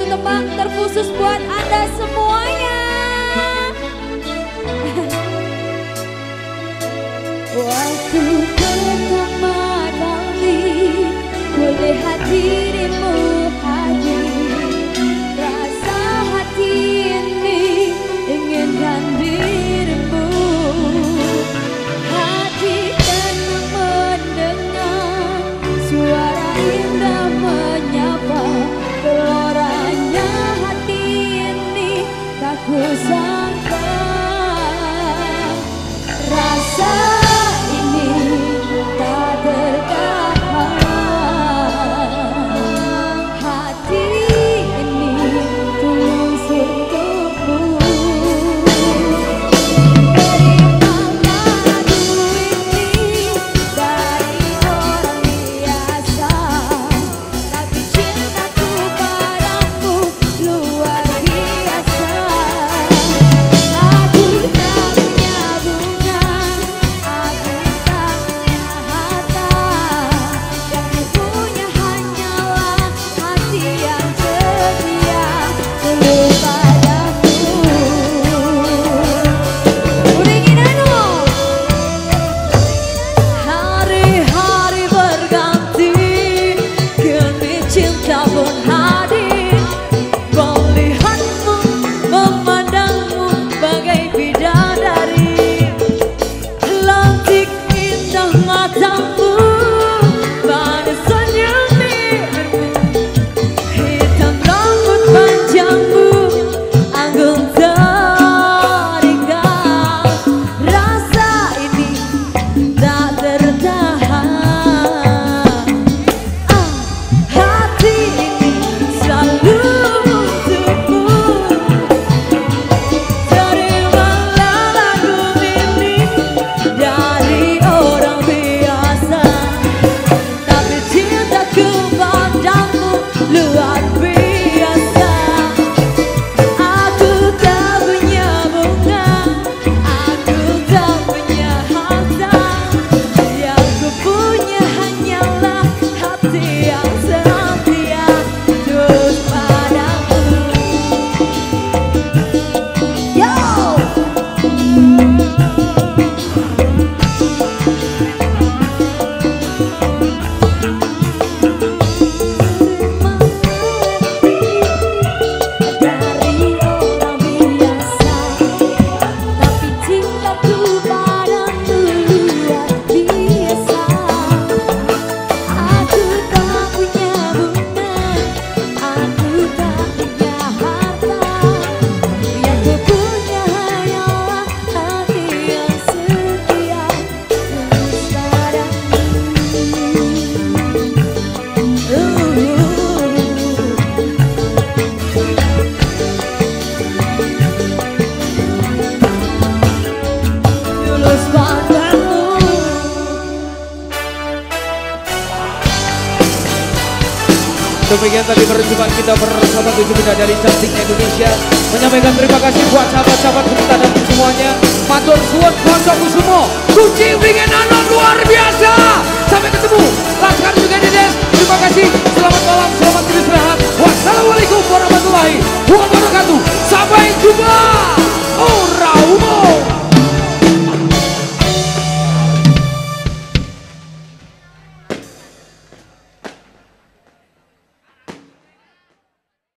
tembang terkhusus buat Anda semuanya. Waktu pertama kali kulihat dirimu hadir, rasa hati ini inginkan dirimu. Hati tenang mendengar suara indah menyapa, geloranya hati ini tak kusangka. Rasa ini tak tertahan, hati ini tulus untukmu. Terimalah lagu ini dari orang biasa, tapi cintaku padamu luar biasa. Aku tak punya bunga, aku tak punya harta, yang ku punya hanyalah hati yang setia tulus padamu. Uringinanu. Hari-hari berganti, kini cinta pun hadir. Melihatmu, memandangmu bagai bidadari. Lantik indah matamu, manis senyum bibirmu, hitam rambut panjangmu, anggun teringat. Rasa ini tak tertahan, hati ini selalu untukmu. Terimalah lagu ini dari orang biasa, tapi cintaku padamu luar biasa. Aku tak punya bunga, aku tak punya harta, yang ku punya hanyalah hati yang setia tulus padamu. Yo! Dari orang biasa, tapi cintaku padamu luar biasa. Aku tak punya bunga, aku tak punya harta, yang ku punya hanyalah hati yang setia tulus padamu. Tulus padamu. Demikian tadi perjumpaan kita bersama 7 bidadari cantiknya Indonesia. Menyampaikan terima kasih buat sahabat-sahabat kita dan semuanya. Matur suwun koncoku semua. Kunci Uringinanu luar biasa. Sampai ketemu. Laskar juga Dedes. Terima kasih. Selamat malam, selamat beristirahat. Wassalamualaikum warahmatullahi wabarakatuh. Sampai jumpa. Ora.